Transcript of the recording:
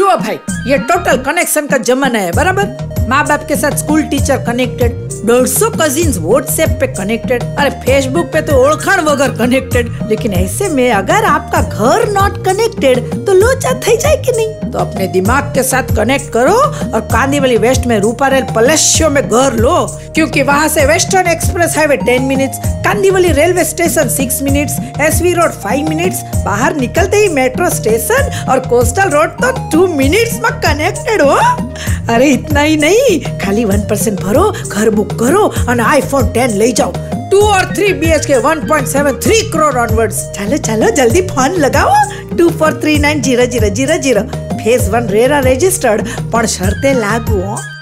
जुओ भाई, ये total connection का जमाना है, बराबर। माँ बाप के साथ school teacher connected, 150 cousins WhatsApp पे कनेक्टेड, अरे फेसबुक पे तो ओळखाण वगर कनेक्टेड। लेकिन ऐसे में अगर आपका घर नॉट कनेक्टेड तो लोचा थई जाए कि नहीं? तो अपने दिमाग के साथ कनेक्ट करो और कांदिवली वेस्ट में रूपारेल पलेशियो में घर लो, क्योंकि वहाँ से western express highway 10 minutes, Kandivali railway station 6 minutes, S रोड 5 मिनट्स, बाहर निकलते ही मेट्रो स्टेशन और कोस्टल रोड तो 2 मिनट्स में कनेक्टेड हो। अरे इतना ही नहीं, खाली 1% भरो, घर बुक करो और आईफोन 10 ले जाओ। 2 और 3 BHK 1.73 करोड़ ऑनवर्ड्स। चलो चलो जल्दी फोन लगाओ। 24390000। फेज 1 रेरा रजिस्टर्ड, पण शर्ते लागू हो।